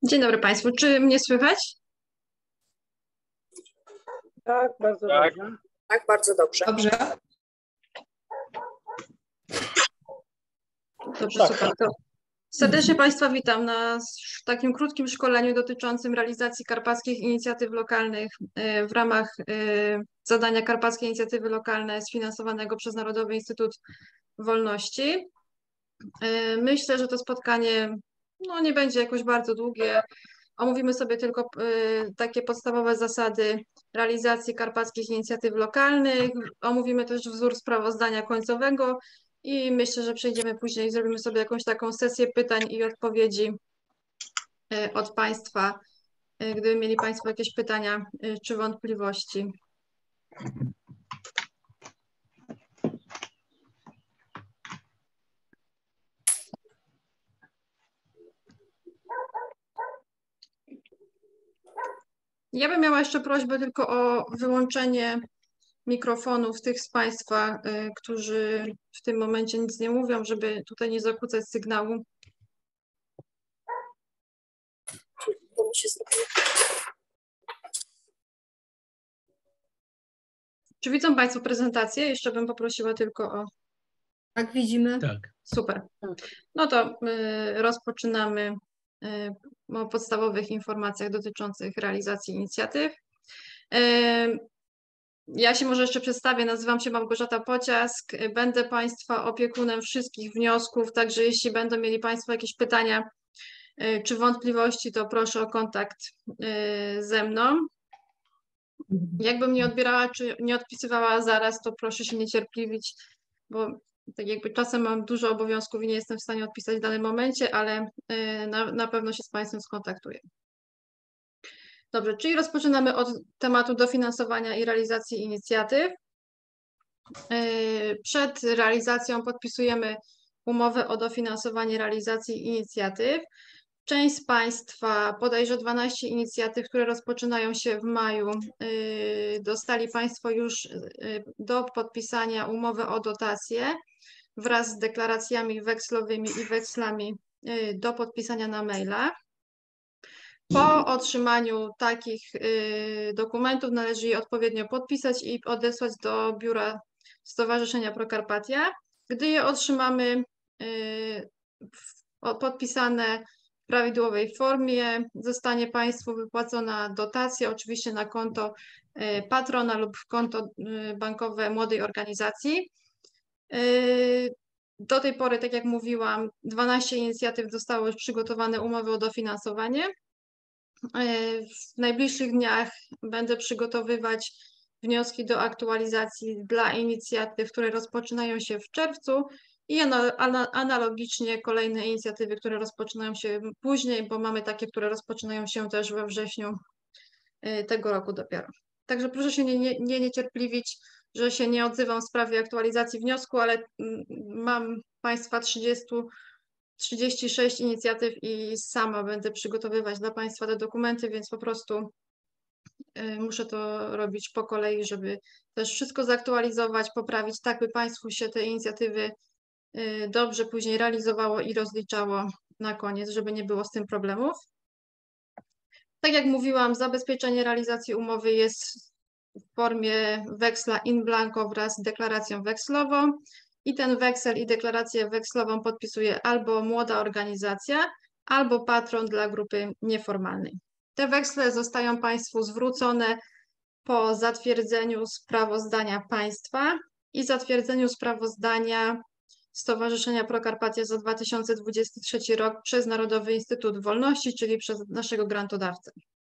Dzień dobry Państwu. Czy mnie słychać? Tak, bardzo dobrze. Tak, bardzo dobrze. Dobrze. Dobrze, super. To serdecznie Państwa witam na takim krótkim szkoleniu dotyczącym realizacji karpackich inicjatyw lokalnych w ramach zadania Karpackie Inicjatywy Lokalne sfinansowanego przez Narodowy Instytut Wolności. Myślę, że to spotkanie nie będzie jakoś bardzo długie. Omówimy sobie tylko takie podstawowe zasady realizacji karpackich inicjatyw lokalnych. Omówimy też wzór sprawozdania końcowego i myślę, że przejdziemy później, zrobimy sobie jakąś taką sesję pytań i odpowiedzi od Państwa, gdyby mieli Państwo jakieś pytania czy wątpliwości. Ja bym miała jeszcze prośbę tylko o wyłączenie mikrofonów tych z Państwa, którzy w tym momencie nic nie mówią, żeby tutaj nie zakłócać sygnału. Czy widzą Państwo prezentację? Jeszcze bym poprosiła tylko o... Tak, widzimy. Tak. Super. No to rozpoczynamy o podstawowych informacjach dotyczących realizacji inicjatyw. Ja się może jeszcze przedstawię, nazywam się Małgorzata Pociask, będę Państwa opiekunem wszystkich wniosków, także jeśli będą mieli Państwo jakieś pytania czy wątpliwości, to proszę o kontakt ze mną. Jakbym nie odbierała czy nie odpisywała zaraz, to proszę się niecierpliwić, bo tak jakby czasem mam dużo obowiązków i nie jestem w stanie odpisać w danym momencie, ale na pewno się z Państwem skontaktuję. Dobrze, czyli rozpoczynamy od tematu dofinansowania i realizacji inicjatyw. Przed realizacją podpisujemy umowę o dofinansowanie realizacji inicjatyw. Część z Państwa, bodajże 12 inicjatyw, które rozpoczynają się w maju, dostali Państwo już do podpisania umowę o dotację wraz z deklaracjami wekslowymi i wekslami do podpisania na maila. Po otrzymaniu takich dokumentów należy je odpowiednio podpisać i odesłać do biura Stowarzyszenia Prokarpatia. Gdy je otrzymamy podpisane w prawidłowej formie, zostanie Państwu wypłacona dotacja, oczywiście na konto patrona lub konto bankowe młodej organizacji. Do tej pory, tak jak mówiłam, 12 inicjatyw dostało już przygotowane umowy o dofinansowanie. W najbliższych dniach będę przygotowywać wnioski do aktualizacji dla inicjatyw, które rozpoczynają się w czerwcu i analogicznie kolejne inicjatywy, które rozpoczynają się później, bo mamy takie, które rozpoczynają się też we wrześniu tego roku dopiero. Także proszę się nie niecierpliwić, że się nie odzywam w sprawie aktualizacji wniosku, ale mam Państwa 36 inicjatyw i sama będę przygotowywać dla Państwa te dokumenty, więc po prostu muszę to robić po kolei, żeby też wszystko zaktualizować, poprawić, tak by Państwu się te inicjatywy dobrze później realizowało i rozliczało na koniec, żeby nie było z tym problemów. Tak jak mówiłam, zabezpieczenie realizacji umowy jest w formie weksla in blanco wraz z deklaracją wekslową i ten weksel i deklarację wekslową podpisuje albo młoda organizacja, albo patron dla grupy nieformalnej. Te weksle zostają Państwu zwrócone po zatwierdzeniu sprawozdania państwa i zatwierdzeniu sprawozdania Stowarzyszenia Prokarpatia za 2023 rok przez Narodowy Instytut Wolności, czyli przez naszego grantodawcę.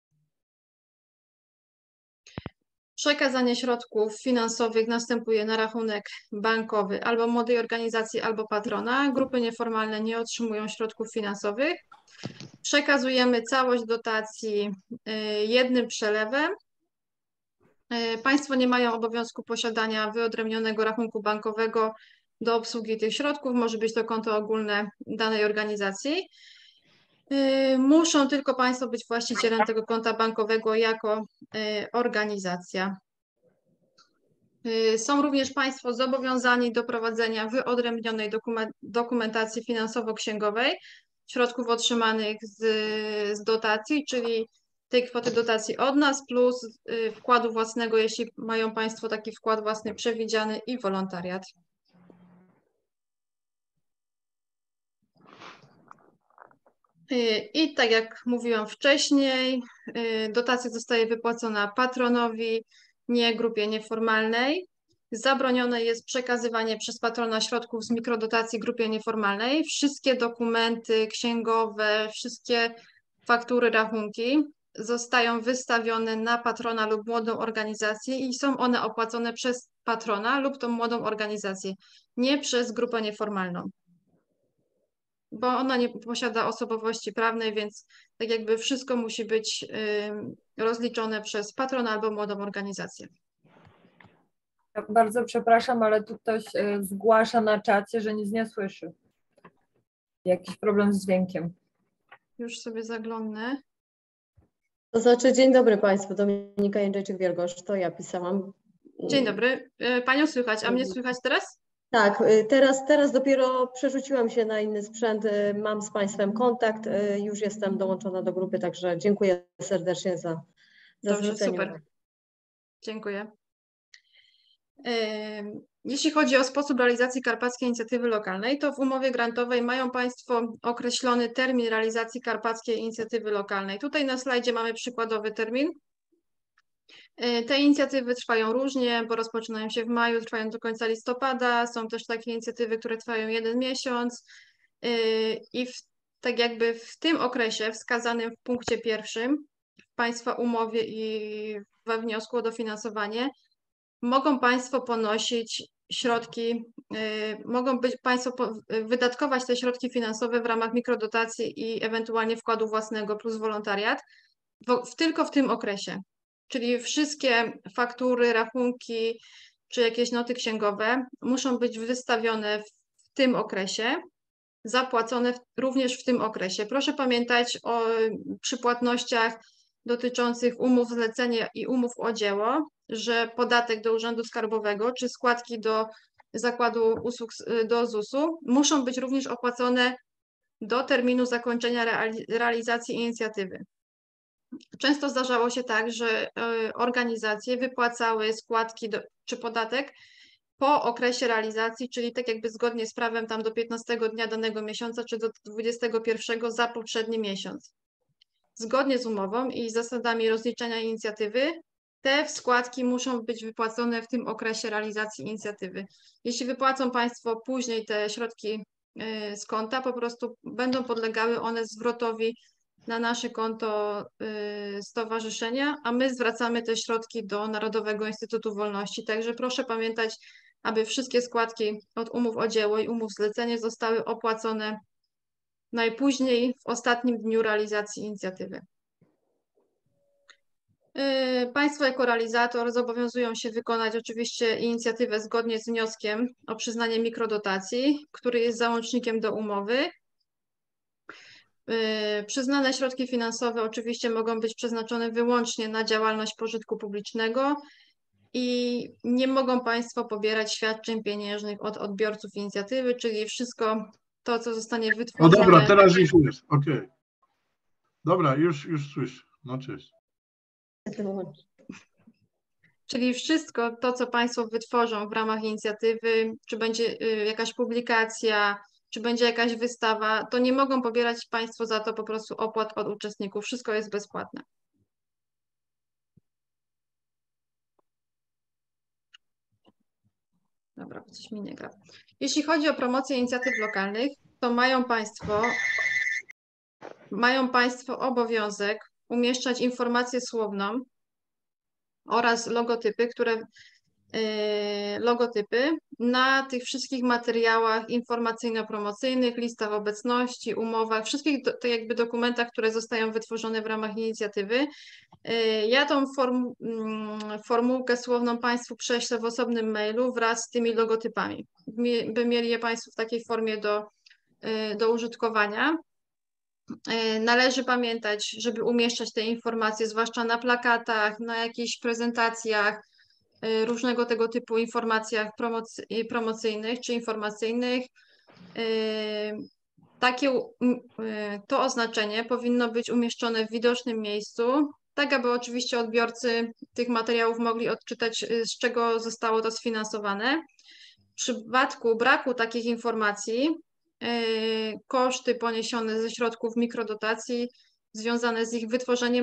Przekazanie środków finansowych następuje na rachunek bankowy albo młodej organizacji, albo patrona. Grupy nieformalne nie otrzymują środków finansowych. Przekazujemy całość dotacji jednym przelewem. Państwo nie mają obowiązku posiadania wyodrębnionego rachunku bankowego do obsługi tych środków. Może być to konto ogólne danej organizacji. Muszą tylko Państwo być właścicielem tego konta bankowego jako organizacja. Są również Państwo zobowiązani do prowadzenia wyodrębnionej dokumentacji finansowo-księgowej, środków otrzymanych z dotacji, czyli tej kwoty dotacji od nas plus wkładu własnego, jeśli mają Państwo taki wkład własny przewidziany i wolontariat. I tak jak mówiłam wcześniej, dotacja zostaje wypłacona patronowi, nie grupie nieformalnej. Zabronione jest przekazywanie przez patrona środków z mikrodotacji grupie nieformalnej. Wszystkie dokumenty księgowe, wszystkie faktury, rachunki zostają wystawione na patrona lub młodą organizację i są one opłacone przez patrona lub tą młodą organizację, nie przez grupę nieformalną. Bo ona nie posiada osobowości prawnej, więc tak jakby wszystko musi być rozliczone przez patrona albo młodą organizację. Ja bardzo przepraszam, ale tu ktoś zgłasza na czacie, że nic nie słyszy. Jakiś problem z dźwiękiem. Już sobie zaglądnę. To znaczy, dzień dobry Państwu, Dominika Jędrzejczyk-Wielgosz, to ja pisałam. Dzień dobry. Panią słychać, a mnie słychać teraz? Tak, teraz dopiero przerzuciłam się na inny sprzęt, mam z Państwem kontakt, już jestem dołączona do grupy, także dziękuję serdecznie za Dobrze, zwrócenie super. uwagi. Dziękuję. Jeśli chodzi o sposób realizacji Karpackiej Inicjatywy Lokalnej, to w umowie grantowej mają Państwo określony termin realizacji Karpackiej Inicjatywy Lokalnej. Tutaj na slajdzie mamy przykładowy termin. Te inicjatywy trwają różnie, bo rozpoczynają się w maju, trwają do końca listopada. Są też takie inicjatywy, które trwają 1 miesiąc i tak jakby w tym okresie wskazanym w punkcie 1 w Państwa umowie i we wniosku o dofinansowanie mogą Państwo ponosić środki, mogą Państwo wydatkować te środki finansowe w ramach mikrodotacji i ewentualnie wkładu własnego plus wolontariat tylko w tym okresie. Czyli wszystkie faktury, rachunki czy jakieś noty księgowe muszą być wystawione w tym okresie, zapłacone również w tym okresie. Proszę pamiętać o przypłatnościach dotyczących umów zlecenia i umów o dzieło, że podatek do Urzędu Skarbowego czy składki do Zakładu Usług do ZUS-u muszą być również opłacone do terminu zakończenia realizacji inicjatywy. Często zdarzało się tak, że organizacje wypłacały składki czy podatek po okresie realizacji, czyli tak jakby zgodnie z prawem tam do 15 dnia danego miesiąca, czy do 21 za poprzedni miesiąc. Zgodnie z umową i zasadami rozliczenia inicjatywy, te składki muszą być wypłacone w tym okresie realizacji inicjatywy. Jeśli wypłacą Państwo później te środki z konta, po prostu będą podlegały one zwrotowi na nasze konto stowarzyszenia, a my zwracamy te środki do Narodowego Instytutu Wolności. Także proszę pamiętać, aby wszystkie składki od umów o dzieło i umów zlecenia zostały opłacone najpóźniej w ostatnim dniu realizacji inicjatywy. Państwo jako realizator zobowiązują się wykonać oczywiście inicjatywę zgodnie z wnioskiem o przyznanie mikrodotacji, który jest załącznikiem do umowy. Przyznane środki finansowe oczywiście mogą być przeznaczone wyłącznie na działalność pożytku publicznego i nie mogą Państwo pobierać świadczeń pieniężnych od odbiorców inicjatywy, czyli wszystko to, co zostanie wytworzone. No dobra, teraz już jest, okej. Dobra, już słyszę. No cześć. Czyli wszystko to, co Państwo wytworzą w ramach inicjatywy, czy będzie jakaś publikacja, czy będzie jakaś wystawa, to nie mogą pobierać Państwo za to po prostu opłat od uczestników. Wszystko jest bezpłatne. Dobra, coś mi nie gra. Jeśli chodzi o promocję inicjatyw lokalnych, to mają Państwo obowiązek umieszczać informację słowną oraz logotypy na tych wszystkich materiałach informacyjno-promocyjnych, listach obecności, umowach, wszystkich jakby dokumentach, które zostają wytworzone w ramach inicjatywy. Ja tą formułkę słowną Państwu prześlę w osobnym mailu wraz z tymi logotypami, by mieli je Państwo w takiej formie do użytkowania. Należy pamiętać, żeby umieszczać te informacje, zwłaszcza na plakatach, na jakichś prezentacjach, różnego tego typu informacjach promocyjnych czy informacyjnych. To oznaczenie powinno być umieszczone w widocznym miejscu, tak aby oczywiście odbiorcy tych materiałów mogli odczytać, z czego zostało to sfinansowane. W przypadku braku takich informacji, koszty poniesione ze środków mikrodotacji związane z ich wytworzeniem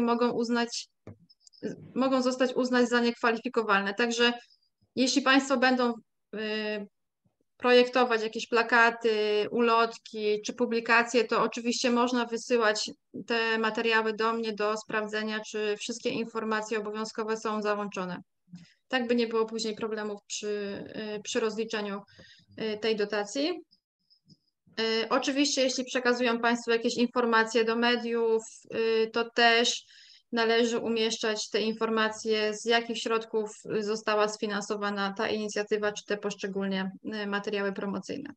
mogą zostać uznane za niekwalifikowalne. Także jeśli Państwo będą projektować jakieś plakaty, ulotki czy publikacje, to oczywiście można wysyłać te materiały do mnie do sprawdzenia, czy wszystkie informacje obowiązkowe są załączone. Tak by nie było później problemów przy rozliczeniu tej dotacji. Oczywiście, jeśli przekazują Państwo jakieś informacje do mediów, to też należy umieszczać te informacje, z jakich środków została sfinansowana ta inicjatywa, czy te poszczególne materiały promocyjne.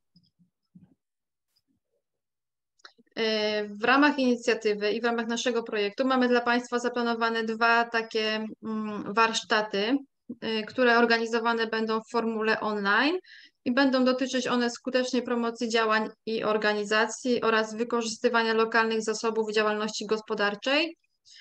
W ramach inicjatywy i w ramach naszego projektu mamy dla Państwa zaplanowane 2 takie warsztaty, które organizowane będą w formule online i będą dotyczyć one skutecznej promocji działań i organizacji oraz wykorzystywania lokalnych zasobów działalności gospodarczej.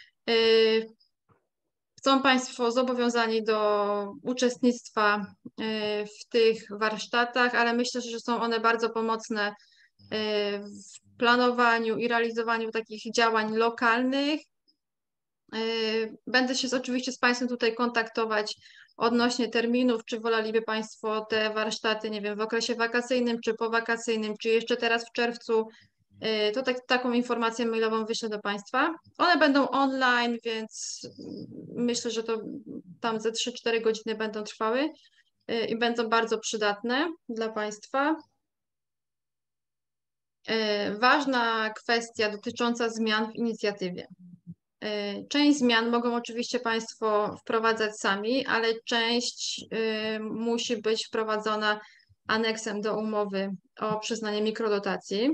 Są Państwo zobowiązani do uczestnictwa w tych warsztatach, ale myślę, że są one bardzo pomocne w planowaniu i realizowaniu takich działań lokalnych. Będę się oczywiście z Państwem tutaj kontaktować odnośnie terminów, czy woleliby Państwo te warsztaty, nie wiem, w okresie wakacyjnym, czy powakacyjnym, czy jeszcze teraz w czerwcu, to taką informację mailową wyślę do Państwa. One będą online, więc myślę, że to tam ze 3-4 godziny będą trwały i będą bardzo przydatne dla Państwa. Ważna kwestia dotycząca zmian w inicjatywie. Część zmian mogą oczywiście Państwo wprowadzać sami, ale część musi być wprowadzona aneksem do umowy o przyznanie mikrodotacji.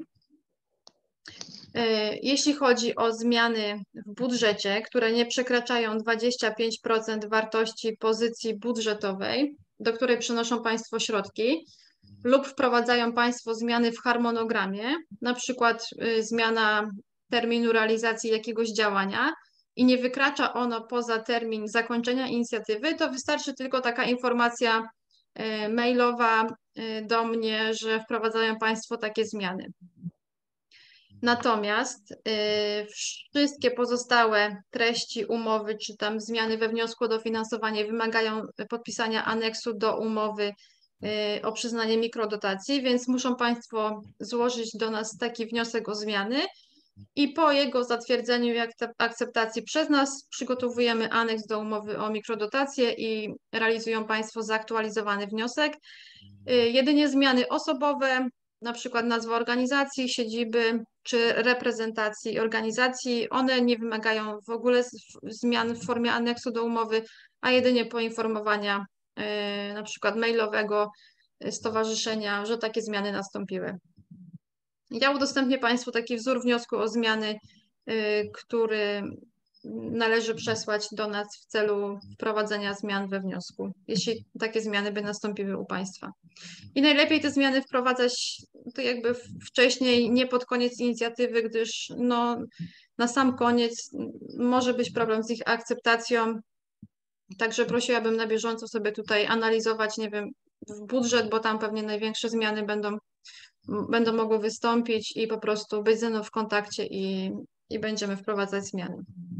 Jeśli chodzi o zmiany w budżecie, które nie przekraczają 25% wartości pozycji budżetowej, do której przenoszą Państwo środki, lub wprowadzają Państwo zmiany w harmonogramie, na przykład zmiana terminu realizacji jakiegoś działania i nie wykracza ono poza termin zakończenia inicjatywy, to wystarczy tylko taka informacja mailowa do mnie, że wprowadzają Państwo takie zmiany. Natomiast wszystkie pozostałe treści umowy, czy tam zmiany we wniosku o dofinansowanie wymagają podpisania aneksu do umowy o przyznanie mikrodotacji, więc muszą Państwo złożyć do nas taki wniosek o zmiany i po jego zatwierdzeniu i akceptacji przez nas przygotowujemy aneks do umowy o mikrodotację i realizują Państwo zaktualizowany wniosek. Jedynie zmiany osobowe, na przykład nazwa organizacji, siedziby czy reprezentacji organizacji, one nie wymagają w ogóle zmian w formie aneksu do umowy, a jedynie poinformowania na przykład mailowego stowarzyszenia, że takie zmiany nastąpiły. Ja udostępnię Państwu taki wzór wniosku o zmiany, który należy przesłać do nas w celu wprowadzenia zmian we wniosku, jeśli takie zmiany by nastąpiły u Państwa. I najlepiej te zmiany wprowadzać to jakby wcześniej, nie pod koniec inicjatywy, gdyż no, na sam koniec może być problem z ich akceptacją. Także prosiłabym na bieżąco sobie tutaj analizować, nie wiem, w budżet, bo tam pewnie największe zmiany będą mogły wystąpić i po prostu być ze mną w kontakcie i będziemy wprowadzać zmiany.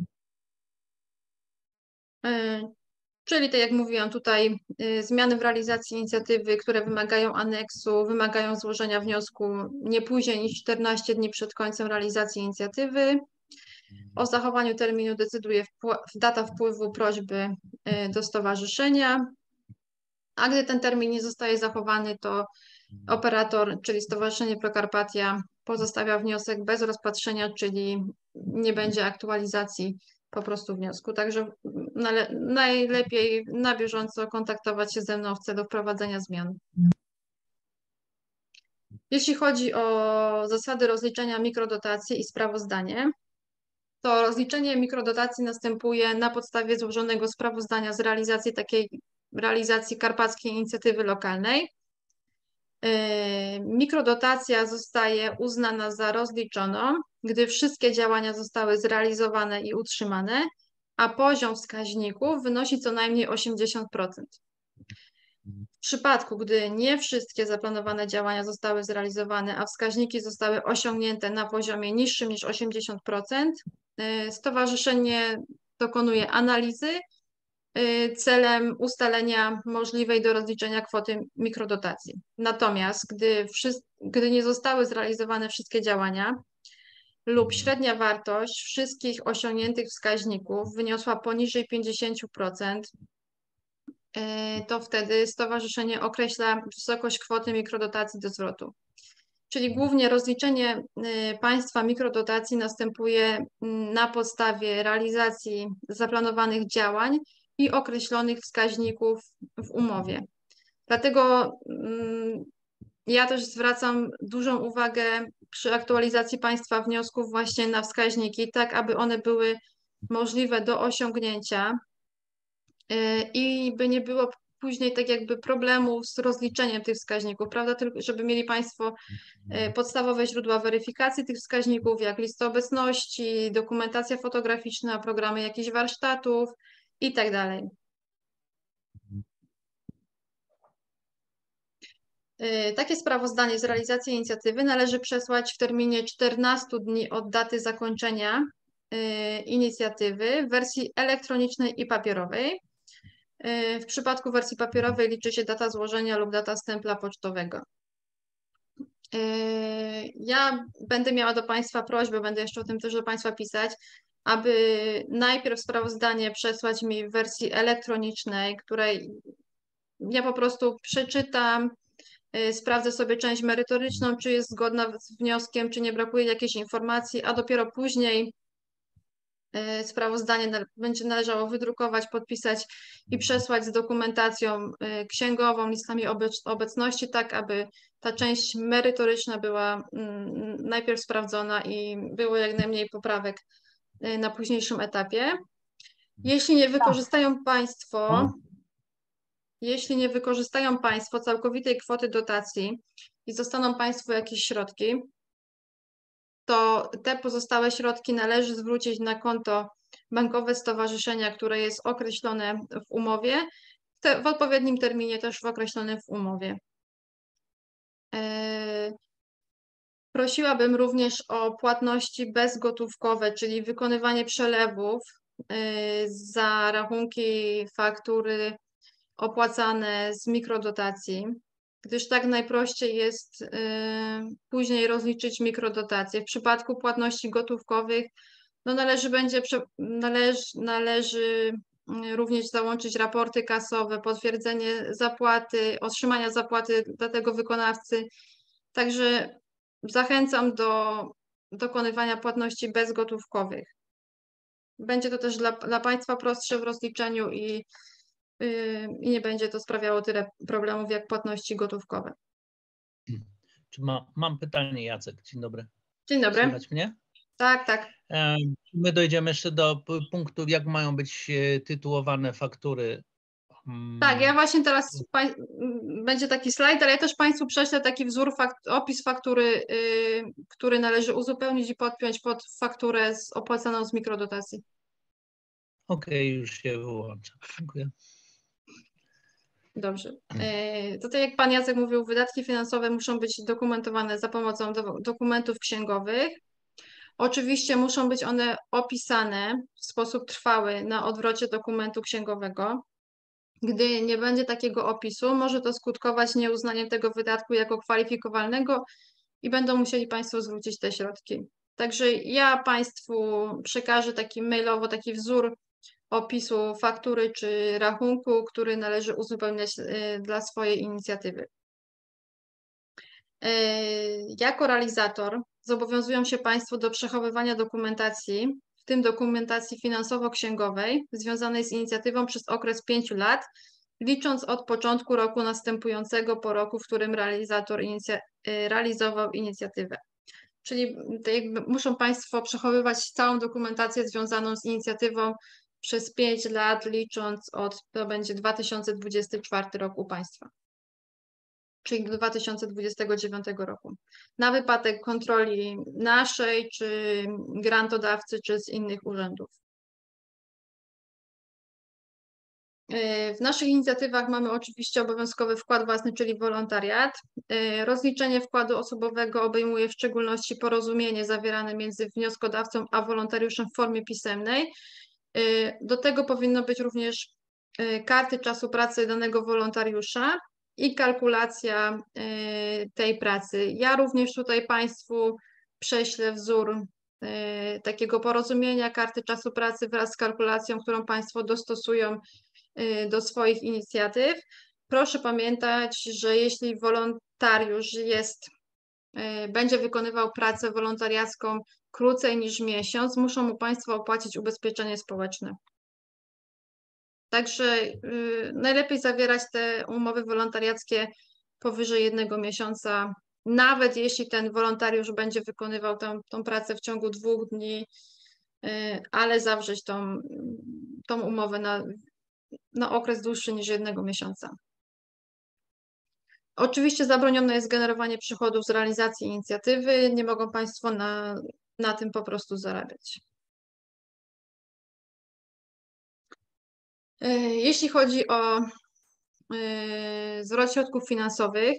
Czyli tak jak mówiłam tutaj, zmiany w realizacji inicjatywy, które wymagają aneksu, wymagają złożenia wniosku nie później niż 14 dni przed końcem realizacji inicjatywy. O zachowaniu terminu decyduje data wpływu prośby do stowarzyszenia, a gdy ten termin nie zostaje zachowany, to operator, czyli Stowarzyszenie Prokarpatia, pozostawia wniosek bez rozpatrzenia, czyli nie będzie aktualizacji po prostu wniosku. Także najlepiej na bieżąco kontaktować się ze mną w celu wprowadzenia zmian. Jeśli chodzi o zasady rozliczenia mikrodotacji i sprawozdanie, to rozliczenie mikrodotacji następuje na podstawie złożonego sprawozdania z realizacji Karpackiej Inicjatywy Lokalnej. Mikrodotacja zostaje uznana za rozliczoną, gdy wszystkie działania zostały zrealizowane i utrzymane, a poziom wskaźników wynosi co najmniej 80%. W przypadku, gdy nie wszystkie zaplanowane działania zostały zrealizowane, a wskaźniki zostały osiągnięte na poziomie niższym niż 80%, stowarzyszenie dokonuje analizy celem ustalenia możliwej do rozliczenia kwoty mikrodotacji. Natomiast gdy nie zostały zrealizowane wszystkie działania lub średnia wartość wszystkich osiągniętych wskaźników wyniosła poniżej 50%, to wtedy stowarzyszenie określa wysokość kwoty mikrodotacji do zwrotu. Czyli głównie rozliczenie państwa mikrodotacji następuje na podstawie realizacji zaplanowanych działań i określonych wskaźników w umowie. Dlatego ja też zwracam dużą uwagę przy aktualizacji państwa wniosków właśnie na wskaźniki, tak aby one były możliwe do osiągnięcia i by nie było później tak jakby problemów z rozliczeniem tych wskaźników, prawda? Tylko żeby mieli Państwo podstawowe źródła weryfikacji tych wskaźników, jak lista obecności, dokumentacja fotograficzna, programy jakichś warsztatów i tak dalej. Takie sprawozdanie z realizacji inicjatywy należy przesłać w terminie 14 dni od daty zakończenia inicjatywy w wersji elektronicznej i papierowej. W przypadku wersji papierowej liczy się data złożenia lub data stempla pocztowego. Ja będę miała do Państwa prośbę, będę jeszcze o tym też do Państwa pisać, aby najpierw sprawozdanie przesłać mi w wersji elektronicznej, której ja po prostu przeczytam, sprawdzę sobie część merytoryczną, czy jest zgodna z wnioskiem, czy nie brakuje jakiejś informacji, a dopiero później sprawozdanie będzie należało wydrukować, podpisać i przesłać z dokumentacją księgową, listami obecności, tak aby ta część merytoryczna była najpierw sprawdzona i było jak najmniej poprawek na późniejszym etapie. Jeśli nie wykorzystają Państwo całkowitej kwoty dotacji i zostaną Państwu jakieś środki, to te pozostałe środki należy zwrócić na konto bankowe stowarzyszenia, które jest określone w umowie, w odpowiednim terminie też określonym w umowie. Prosiłabym również o płatności bezgotówkowe, czyli wykonywanie przelewów za rachunki, faktury opłacane z mikrodotacji, gdyż tak najprościej jest później rozliczyć mikrodotacje. W przypadku płatności gotówkowych no należy również załączyć raporty kasowe, potwierdzenie zapłaty, otrzymania zapłaty dla tego wykonawcy. Także zachęcam do dokonywania płatności bezgotówkowych. Będzie to też dla Państwa prostsze w rozliczeniu i nie będzie to sprawiało tyle problemów jak płatności gotówkowe. Mam pytanie, Jacek. Dzień dobry. Dzień dobry. Słychać mnie? Tak, tak. My dojdziemy jeszcze do punktu, jak mają być tytułowane faktury. Tak, ja właśnie teraz będzie taki slajd, ale ja też Państwu prześlę taki wzór, opis faktury, który należy uzupełnić i podpiąć pod fakturę opłacaną z mikrodotacji. Okej, już się wyłączę. Dziękuję. Dobrze. Tutaj jak Pan Jacek mówił, wydatki finansowe muszą być dokumentowane za pomocą dokumentów księgowych. Oczywiście muszą być one opisane w sposób trwały na odwrocie dokumentu księgowego. Gdy nie będzie takiego opisu, może to skutkować nieuznaniem tego wydatku jako kwalifikowalnego i będą musieli Państwo zwrócić te środki. Także ja Państwu przekażę mailowo taki wzór opisu faktury czy rachunku, który należy uzupełniać dla swojej inicjatywy. Jako realizator zobowiązują się Państwo do przechowywania dokumentacji, w tym dokumentacji finansowo-księgowej związanej z inicjatywą przez okres 5 lat, licząc od początku roku następującego po roku, w którym realizator realizował inicjatywę. Czyli muszą Państwo przechowywać całą dokumentację związaną z inicjatywą przez 5 lat, licząc to będzie 2024 rok u Państwa. czyli do 2029 roku. Na wypadek kontroli naszej, czy grantodawcy, czy z innych urzędów. W naszych inicjatywach mamy oczywiście obowiązkowy wkład własny, czyli wolontariat. Rozliczenie wkładu osobowego obejmuje w szczególności porozumienie zawierane między wnioskodawcą a wolontariuszem w formie pisemnej. Do tego powinno być również karty czasu pracy danego wolontariusza i kalkulacja tej pracy. Ja również tutaj Państwu prześlę wzór takiego porozumienia karty czasu pracy wraz z kalkulacją, którą Państwo dostosują do swoich inicjatyw. Proszę pamiętać, że jeśli wolontariusz będzie wykonywał pracę wolontariacką krócej niż miesiąc, muszą mu Państwo opłacić ubezpieczenie społeczne. Także najlepiej zawierać te umowy wolontariackie powyżej 1 miesiąca, nawet jeśli ten wolontariusz będzie wykonywał tą pracę w ciągu 2 dni, ale zawrzeć tą umowę na okres dłuższy niż 1 miesiąca. Oczywiście zabronione jest generowanie przychodów z realizacji inicjatywy. Nie mogą Państwo na tym po prostu zarabiać. Jeśli chodzi o zwrot środków finansowych,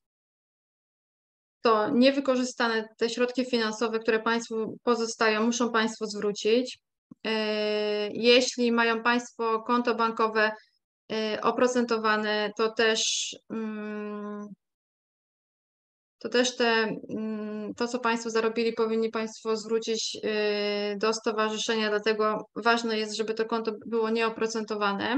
to niewykorzystane te środki finansowe, które Państwu pozostają, muszą Państwo zwrócić. Jeśli mają Państwo konto bankowe oprocentowane, to też to, co Państwo zarobili, powinni Państwo zwrócić do stowarzyszenia, dlatego ważne jest, żeby to konto było nieoprocentowane.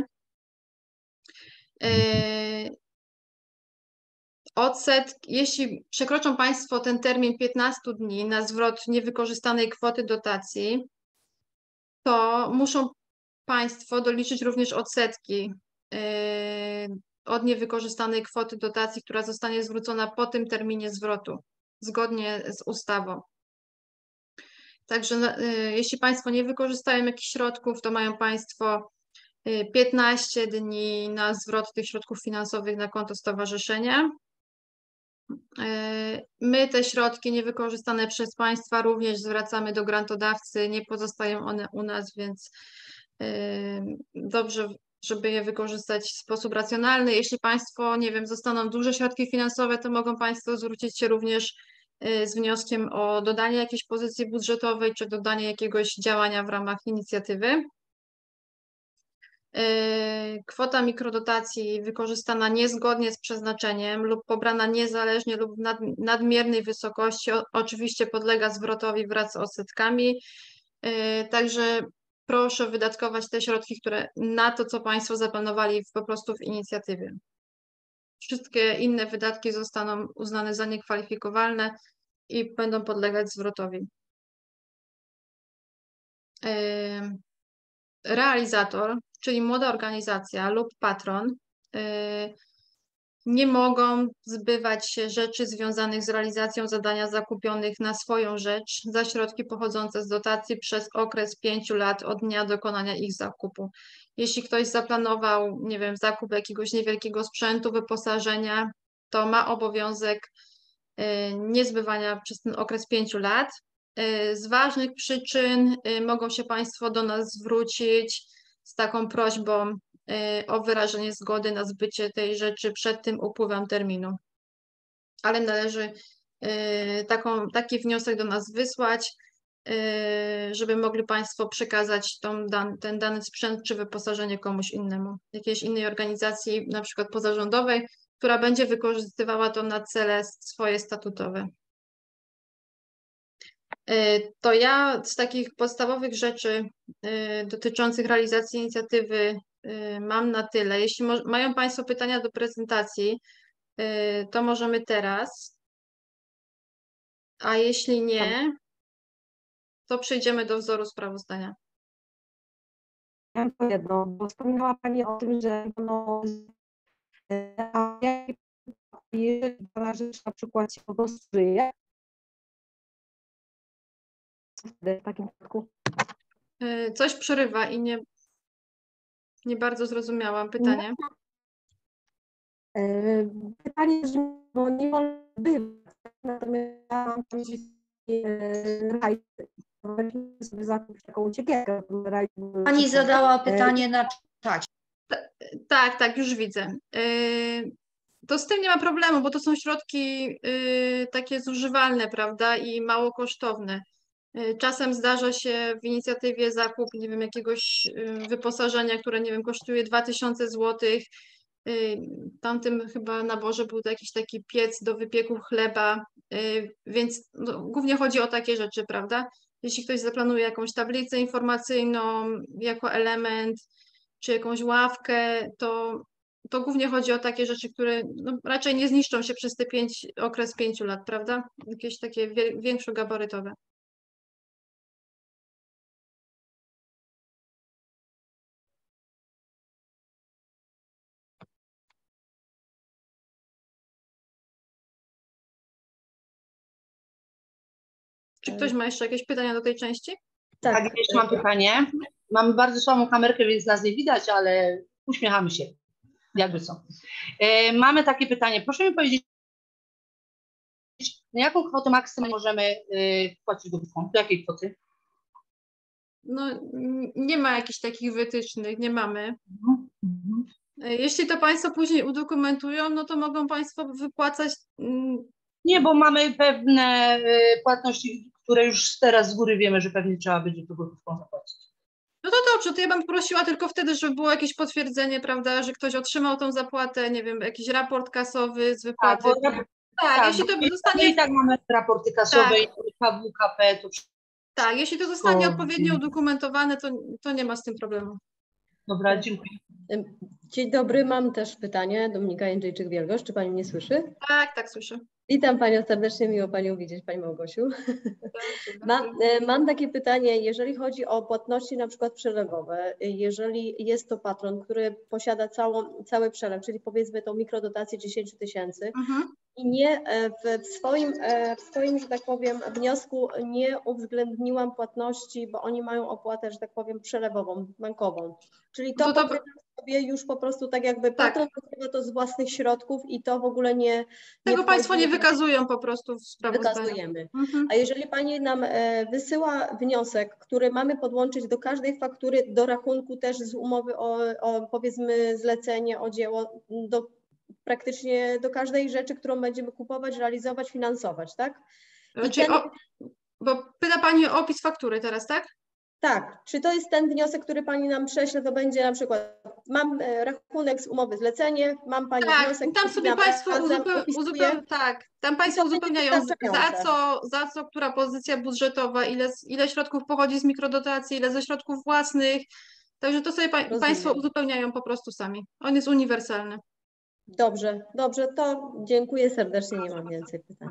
Jeśli przekroczą Państwo ten termin 15 dni na zwrot niewykorzystanej kwoty dotacji, to muszą Państwo doliczyć również odsetki od niewykorzystanej kwoty dotacji, która zostanie zwrócona po tym terminie zwrotu, zgodnie z ustawą. Także jeśli Państwo nie wykorzystają jakichś środków, to mają Państwo 15 dni na zwrot tych środków finansowych na konto stowarzyszenia. My te środki niewykorzystane przez Państwa również zwracamy do grantodawcy, nie pozostają one u nas, więc dobrze, żeby je wykorzystać w sposób racjonalny. Jeśli Państwo, nie wiem, zostaną duże środki finansowe, to mogą Państwo zwrócić się również z wnioskiem o dodanie jakiejś pozycji budżetowej, czy dodanie jakiegoś działania w ramach inicjatywy. Kwota mikrodotacji wykorzystana niezgodnie z przeznaczeniem lub pobrana niezależnie lub w nadmiernej wysokości oczywiście podlega zwrotowi wraz z odsetkami. Także proszę wydatkować te środki, które na to, co Państwo zaplanowali po prostu w inicjatywie. Wszystkie inne wydatki zostaną uznane za niekwalifikowalne i będą podlegać zwrotowi. Realizator, czyli młoda organizacja lub patron, nie mogą zbywać się rzeczy związanych z realizacją zadania zakupionych na swoją rzecz za środki pochodzące z dotacji przez okres 5 lat od dnia dokonania ich zakupu. Jeśli ktoś zaplanował, nie wiem, zakup jakiegoś niewielkiego sprzętu, wyposażenia, to ma obowiązek niezbywania przez ten okres 5 lat. Z ważnych przyczyn mogą się Państwo do nas zwrócić z taką prośbą o wyrażenie zgody na zbycie tej rzeczy przed tym upływem terminu. Ale należy taki wniosek do nas wysłać, żeby mogli Państwo przekazać ten dany sprzęt czy wyposażenie komuś innemu, jakiejś innej organizacji, na przykład pozarządowej, która będzie wykorzystywała to na cele swoje statutowe. To ja z takich podstawowych rzeczy dotyczących realizacji inicjatywy mam na tyle. Jeśli mają Państwo pytania do prezentacji, to możemy teraz, a jeśli nie, to przejdziemy do wzoru sprawozdania. Ja mam to jedno, bo wspomniała Pani o tym, że jeżeli dana rzecz na przykład się pogorszyje, w takim przypadku? Coś przerywa i nie bardzo zrozumiałam pytanie. Pytanie, bo nie wolno bywać, natomiast ja mam rajd, sobie zakupić taką uciekierkę. Pani zadała pytanie na czacie. Tak, już widzę. To z tym nie ma problemu, bo to są środki takie zużywalne, prawda, i mało kosztowne. Czasem zdarza się w inicjatywie zakup, nie wiem, jakiegoś wyposażenia, które, nie wiem, kosztuje 2000 zł. W tamtym chyba naborze był to jakiś taki piec do wypieku chleba, więc no, głównie chodzi o takie rzeczy, prawda? Jeśli ktoś zaplanuje jakąś tablicę informacyjną jako element, czy jakąś ławkę, to głównie chodzi o takie rzeczy, które no, raczej nie zniszczą się przez te okres 5 lat, prawda? Jakieś takie większogabarytowe. Czy ktoś ma jeszcze jakieś pytania do tej części? Tak, jeszcze mam pytanie. Mamy bardzo słabą kamerkę, więc nas nie widać, ale uśmiechamy się, jakby co. Mamy takie pytanie. Proszę mi powiedzieć, na jaką kwotę maksymalnie możemy wpłacić do dyskontu? Jakiej kwoty? No, nie ma jakichś takich wytycznych, nie mamy. Jeśli to Państwo później udokumentują, no to mogą Państwo wypłacać. Nie, bo mamy pewne płatności, które już teraz z góry wiemy, że pewnie trzeba będzie tego dyskontu zapłacić. No to dobrze, to ja bym prosiła tylko wtedy, żeby było jakieś potwierdzenie, prawda, że ktoś otrzymał tą zapłatę, nie wiem, jakiś raport kasowy z wypłaty. Tak, jeśli to zostanie. I tak mamy raporty kasowe, KWKP, to tak, jeśli to zostanie to- odpowiednio udokumentowane, to nie ma z tym problemu. Dobra, dziękuję. Dzień dobry, mam też pytanie. Dominika Jędrzejczyk-Wielgosz, czy Pani mnie słyszy? Tak, słyszę. Witam Panią serdecznie, miło Panią widzieć, Pani Małgosiu. Mam takie pytanie, jeżeli chodzi o płatności na przykład przelewowe, jeżeli jest to patron, który posiada cały przelew, czyli powiedzmy tą mikrodotację 10 000 i nie w swoim, że tak powiem, wniosku nie uwzględniłam płatności, bo oni mają opłatę, że tak powiem, przelewową, bankową, czyli to pokrywam sobie już po prostu tak jakby patron pokrywa to z własnych środków i to w ogóle nie... Tego Państwo nie wykazują po prostu w sprawozdaniu. Wykazujemy. A jeżeli Pani nam wysyła wniosek, który mamy podłączyć do każdej faktury, do rachunku też z umowy o powiedzmy zlecenie, o dzieło, praktycznie do każdej rzeczy, którą będziemy kupować, realizować, finansować, tak? Bo pyta Pani o opis faktury teraz, tak? Tak. Czy to jest ten wniosek, który Pani nam prześle, to będzie na przykład, mam rachunek z umowy zlecenie, mam Pani wniosek. Tam sobie Państwo tam Państwo uzupełniają za co, która pozycja budżetowa, ile środków pochodzi z mikrodotacji, ile ze środków własnych. Także to sobie Państwo uzupełniają po prostu sami. On jest uniwersalny. Dobrze, to dziękuję serdecznie, nie mam więcej pytań.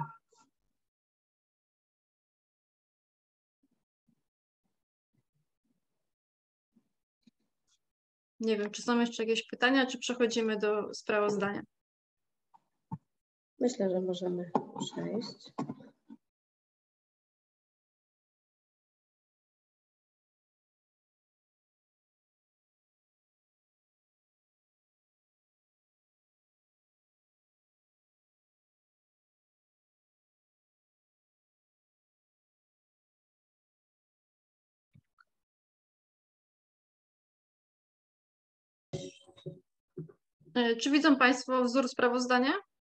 Nie wiem, czy są jeszcze jakieś pytania, czy przechodzimy do sprawozdania? Myślę, że możemy przejść. Czy widzą Państwo wzór sprawozdania?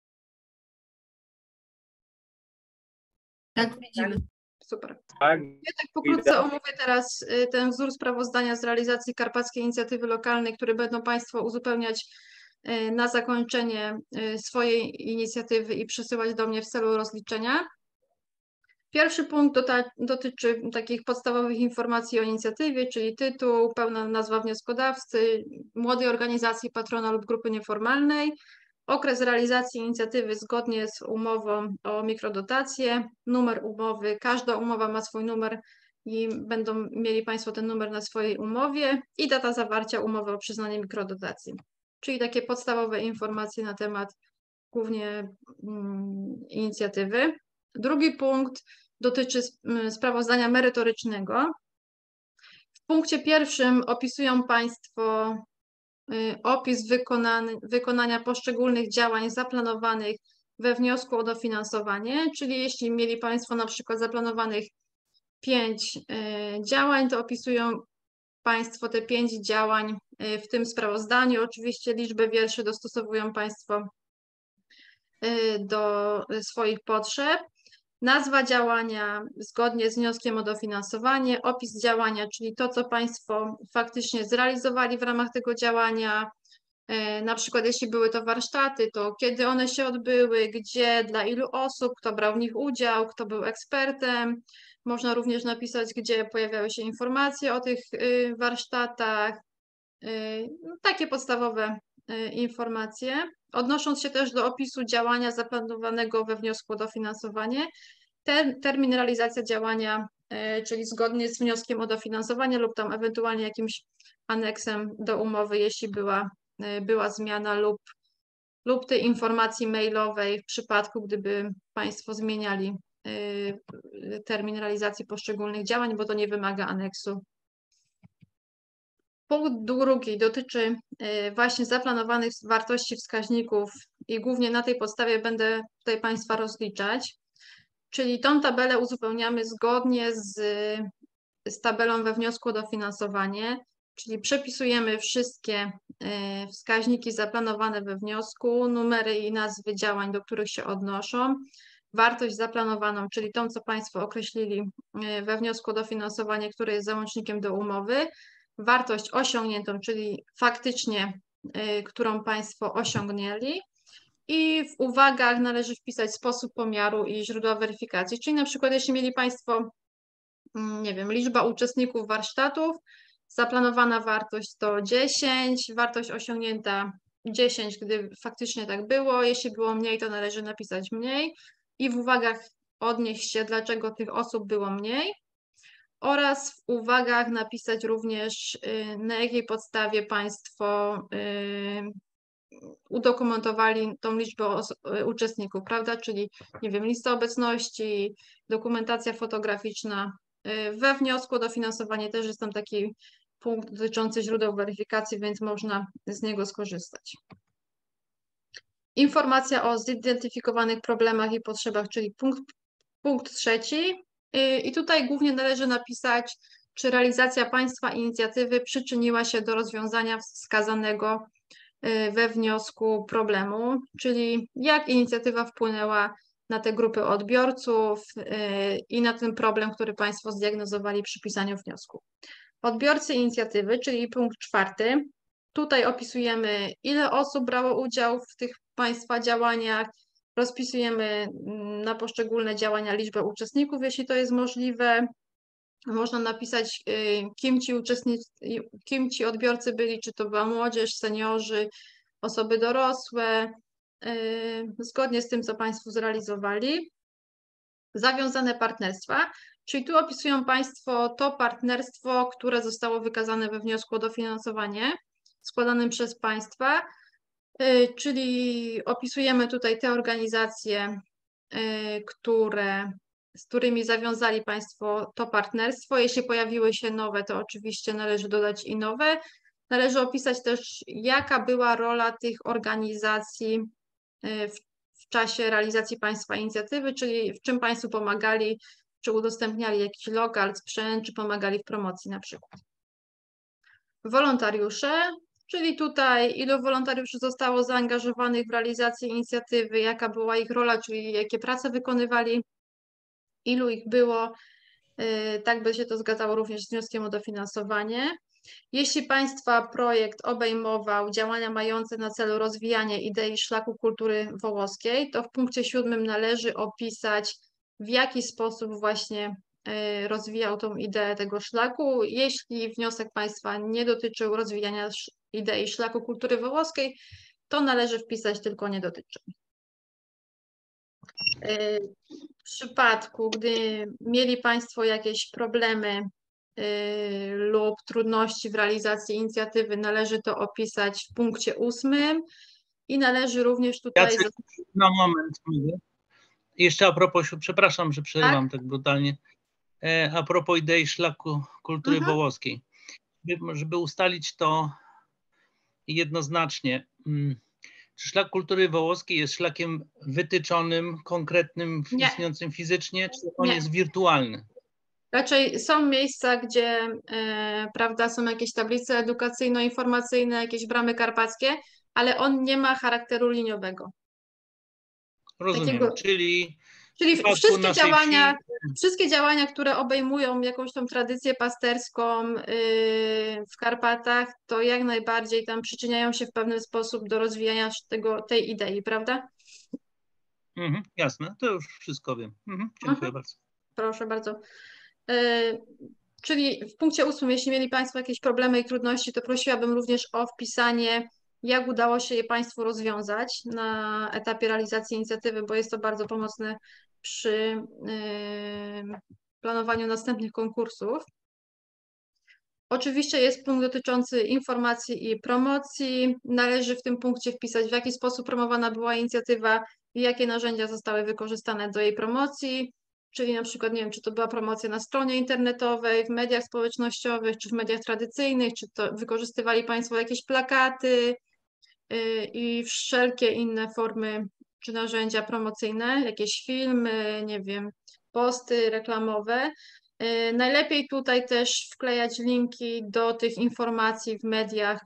Tak, widzimy. Super. Tak. Ja tak pokrótce omówię teraz ten wzór sprawozdania z realizacji Karpackiej Inicjatywy Lokalnej, który będą Państwo uzupełniać na zakończenie swojej inicjatywy i przesyłać do mnie w celu rozliczenia. Pierwszy punkt dotyczy takich podstawowych informacji o inicjatywie, czyli tytuł, pełna nazwa wnioskodawcy, młodej organizacji, patrona lub grupy nieformalnej, okres realizacji inicjatywy zgodnie z umową o mikrodotację, numer umowy, każda umowa ma swój numer i będą mieli Państwo ten numer na swojej umowie i data zawarcia umowy o przyznanie mikrodotacji. Czyli takie podstawowe informacje na temat głównie inicjatywy. Drugi punkt dotyczy sprawozdania merytorycznego. W punkcie pierwszym opisują Państwo opis wykonania poszczególnych działań zaplanowanych we wniosku o dofinansowanie, czyli jeśli mieli Państwo na przykład zaplanowanych 5 działań, to opisują Państwo te 5 działań w tym sprawozdaniu. Oczywiście liczbę wierszy dostosowują Państwo do swoich potrzeb. Nazwa działania zgodnie z wnioskiem o dofinansowanie, opis działania, czyli to, co Państwo faktycznie zrealizowali w ramach tego działania. Na przykład jeśli były to warsztaty, to kiedy one się odbyły, gdzie, dla ilu osób, kto brał w nich udział, kto był ekspertem. Można również napisać, gdzie pojawiały się informacje o tych warsztatach. Takie podstawowe informacje. Odnosząc się też do opisu działania zaplanowanego we wniosku o dofinansowanie, termin realizacja działania, czyli zgodnie z wnioskiem o dofinansowanie lub tam ewentualnie jakimś aneksem do umowy, jeśli była zmiana lub tej informacji mailowej w przypadku, gdyby Państwo zmieniali termin realizacji poszczególnych działań, bo to nie wymaga aneksu. Punkt drugi dotyczy właśnie zaplanowanych wartości wskaźników i głównie na tej podstawie będę tutaj Państwa rozliczać. Czyli tą tabelę uzupełniamy zgodnie z tabelą we wniosku o dofinansowanie, czyli przepisujemy wszystkie wskaźniki zaplanowane we wniosku, numery i nazwy działań, do których się odnoszą, wartość zaplanowaną, czyli tą, co Państwo określili we wniosku o dofinansowanie, który jest załącznikiem do umowy, wartość osiągniętą, czyli faktycznie, którą Państwo osiągnęli, i w uwagach należy wpisać sposób pomiaru i źródła weryfikacji, czyli na przykład jeśli mieli Państwo, nie wiem, liczba uczestników warsztatów, zaplanowana wartość to 10, wartość osiągnięta 10, gdy faktycznie tak było, jeśli było mniej, to należy napisać mniej i w uwagach odnieść się, dlaczego tych osób było mniej, oraz w uwagach napisać również, na jakiej podstawie Państwo udokumentowali tą liczbę uczestników, prawda? Czyli, nie wiem, lista obecności, dokumentacja fotograficzna. We wniosku o dofinansowanie też jest tam taki punkt dotyczący źródeł weryfikacji, więc można z niego skorzystać. Informacja o zidentyfikowanych problemach i potrzebach, czyli punkt trzeci. I tutaj głównie należy napisać, czy realizacja Państwa inicjatywy przyczyniła się do rozwiązania wskazanego we wniosku problemu, czyli jak inicjatywa wpłynęła na te grupy odbiorców i na ten problem, który Państwo zdiagnozowali przy pisaniu wniosku. Odbiorcy inicjatywy, czyli punkt czwarty. Tutaj opisujemy, ile osób brało udział w tych Państwa działaniach, rozpisujemy na poszczególne działania liczbę uczestników, jeśli to jest możliwe. Można napisać, kim ci odbiorcy byli, czy to była młodzież, seniorzy, osoby dorosłe, zgodnie z tym, co Państwo zrealizowali. Zawiązane partnerstwa, czyli tu opisują Państwo to partnerstwo, które zostało wykazane we wniosku o dofinansowanie składanym przez Państwa, czyli opisujemy tutaj te organizacje, z którymi zawiązali Państwo to partnerstwo. Jeśli pojawiły się nowe, to oczywiście należy dodać i nowe. Należy opisać też, jaka była rola tych organizacji w czasie realizacji Państwa inicjatywy, czyli w czym Państwu pomagali, czy udostępniali jakiś lokal, sprzęt, czy pomagali w promocji na przykład. Wolontariusze, czyli tutaj ilu wolontariuszy zostało zaangażowanych w realizację inicjatywy, jaka była ich rola, czyli jakie prace wykonywali, ilu ich było, tak by się to zgadzało również z wnioskiem o dofinansowanie. Jeśli Państwa projekt obejmował działania mające na celu rozwijanie idei szlaku kultury wołoskiej, to w punkcie 7 należy opisać, w jaki sposób właśnie rozwijał tą ideę tego szlaku. Jeśli wniosek Państwa nie dotyczył rozwijania idei szlaku kultury wołoskiej, to należy wpisać tylko nie dotyczy. W przypadku, gdy mieli Państwo jakieś problemy lub trudności w realizacji inicjatywy, należy to opisać w punkcie 8 i należy również tutaj... Jacek, na moment. Jeszcze a propos, przepraszam, że przerywam tak brutalnie, a propos idei szlaku kultury wołoskiej. Żeby ustalić to, jednoznacznie. Czy szlak kultury wołowskiej jest szlakiem wytyczonym, konkretnym, Nie. istniejącym fizycznie, czy on Nie. jest wirtualny? Raczej są miejsca, gdzie prawda, są jakieś tablice edukacyjno-informacyjne, jakieś bramy karpackie, ale on nie ma charakteru liniowego. Rozumiem, czyli Czyli przypadku wszystkie naszej działania, wsi- wszystkie działania, które obejmują jakąś tą tradycję pasterską w Karpatach, to jak najbardziej tam przyczyniają się w pewien sposób do rozwijania tej idei, prawda? Jasne, to już wszystko wiem. Dziękuję bardzo. Proszę bardzo. Czyli w punkcie 8, jeśli mieli Państwo jakieś problemy i trudności, to prosiłabym również o wpisanie, jak udało się je Państwu rozwiązać na etapie realizacji inicjatywy, bo jest to bardzo pomocne przy planowaniu następnych konkursów. Oczywiście jest punkt dotyczący informacji i promocji. Należy w tym punkcie wpisać, w jaki sposób promowana była inicjatywa i jakie narzędzia zostały wykorzystane do jej promocji. Czyli na przykład, nie wiem, czy to była promocja na stronie internetowej, w mediach społecznościowych, czy w mediach tradycyjnych, czy to wykorzystywali Państwo jakieś plakaty i wszelkie inne formy czy narzędzia promocyjne, jakieś filmy, nie wiem, posty reklamowe. Najlepiej tutaj też wklejać linki do tych informacji w mediach,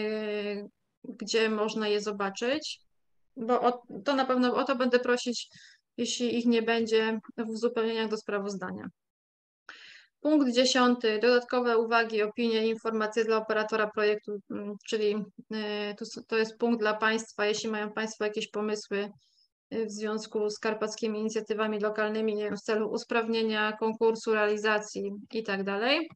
gdzie można je zobaczyć, bo to na pewno o to będę prosić, jeśli ich nie będzie w uzupełnieniach do sprawozdania. Punkt 10. Dodatkowe uwagi, opinie i informacje dla operatora projektu, czyli to jest punkt dla Państwa, jeśli mają Państwo jakieś pomysły w związku z karpackimi inicjatywami lokalnymi, nie wiem, w celu usprawnienia konkursu, realizacji i tak dalej.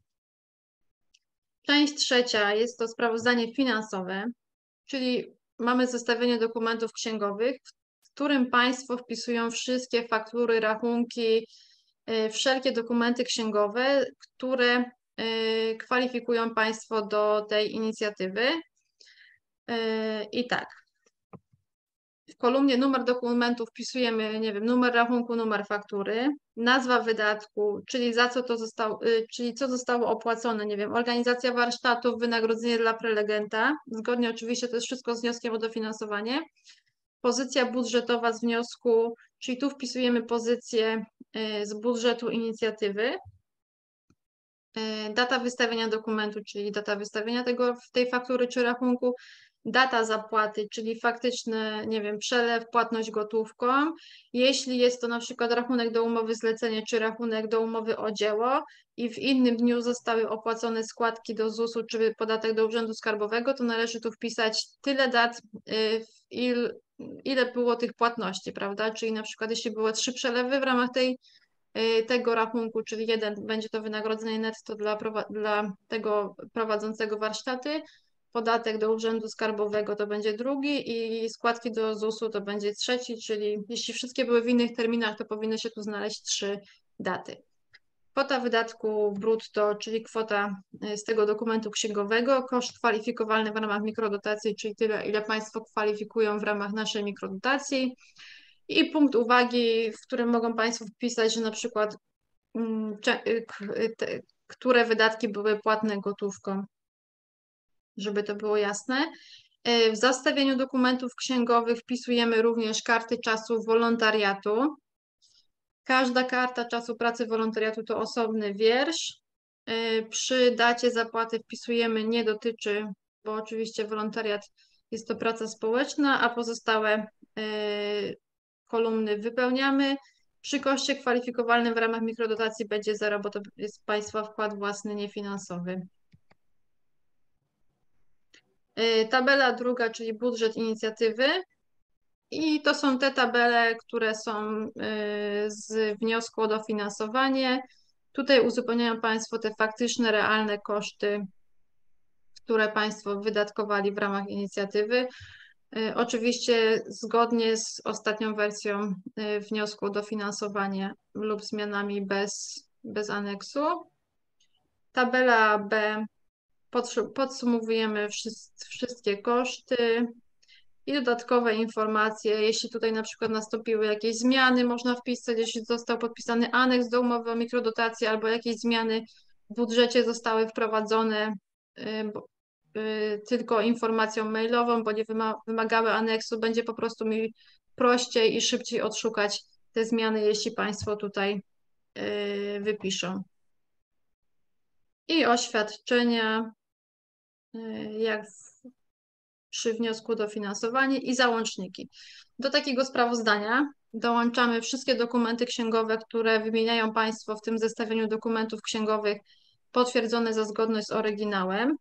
Część 3. jest to sprawozdanie finansowe, czyli mamy zestawienie dokumentów księgowych, w którym Państwo wpisują wszystkie faktury, rachunki, wszelkie dokumenty księgowe, które kwalifikują Państwo do tej inicjatywy. I tak, w kolumnie numer dokumentu wpisujemy, nie wiem, numer rachunku, numer faktury, nazwa wydatku, czyli za co to zostało, czyli co zostało opłacone, nie wiem, organizacja warsztatów, wynagrodzenie dla prelegenta, zgodnie oczywiście to jest wszystko z wnioskiem o dofinansowanie. Pozycja budżetowa z wniosku, czyli tu wpisujemy pozycję z budżetu inicjatywy. Data wystawienia dokumentu, czyli data wystawienia tej faktury czy rachunku. Data zapłaty, czyli faktyczny, nie wiem, przelew, płatność gotówką. Jeśli jest to na przykład rachunek do umowy zlecenie, czy rachunek do umowy o dzieło i w innym dniu zostały opłacone składki do ZUS-u, czy podatek do Urzędu Skarbowego, to należy tu wpisać tyle dat, ile było tych płatności, prawda? Czyli na przykład jeśli było 3 przelewy w ramach tego rachunku, czyli jeden będzie to wynagrodzenie netto dla tego prowadzącego warsztaty, podatek do Urzędu Skarbowego to będzie drugi i składki do ZUS-u to będzie trzeci, czyli jeśli wszystkie były w innych terminach, to powinny się tu znaleźć 3 daty. Kwota wydatku brutto, czyli kwota z tego dokumentu księgowego, koszt kwalifikowalny w ramach mikrodotacji, czyli tyle, ile Państwo kwalifikują w ramach naszej mikrodotacji. I punkt uwagi, w którym mogą Państwo wpisać, że na przykład które wydatki były płatne gotówką, żeby to było jasne. W zestawieniu dokumentów księgowych wpisujemy również karty czasu wolontariatu. Każda karta czasu pracy wolontariatu to osobny wiersz. Przy dacie zapłaty wpisujemy nie dotyczy, bo oczywiście wolontariat jest to praca społeczna, a pozostałe kolumny wypełniamy. Przy koszcie kwalifikowalnym w ramach mikrodotacji będzie 0, bo to jest Państwa wkład własny, niefinansowy. Tabela druga, czyli budżet inicjatywy. I to są te tabele, które są z wniosku o dofinansowanie. Tutaj uzupełniają Państwo te faktyczne, realne koszty, które Państwo wydatkowali w ramach inicjatywy. Oczywiście zgodnie z ostatnią wersją wniosku o dofinansowanie lub zmianami bez aneksu. Tabela B. Podsumowujemy wszystkie koszty i dodatkowe informacje. Jeśli tutaj na przykład nastąpiły jakieś zmiany, można wpisać, jeśli został podpisany aneks do umowy o mikrodotacji albo jakieś zmiany w budżecie zostały wprowadzone, tylko informacją mailową, bo nie wymagały aneksu. Będzie po prostu mi prościej i szybciej odszukać te zmiany, jeśli Państwo tutaj wypiszą. I oświadczenia, jak przy wniosku o dofinansowanie i załączniki. Do takiego sprawozdania dołączamy wszystkie dokumenty księgowe, które wymieniają Państwo w tym zestawieniu dokumentów księgowych potwierdzone za zgodność z oryginałem.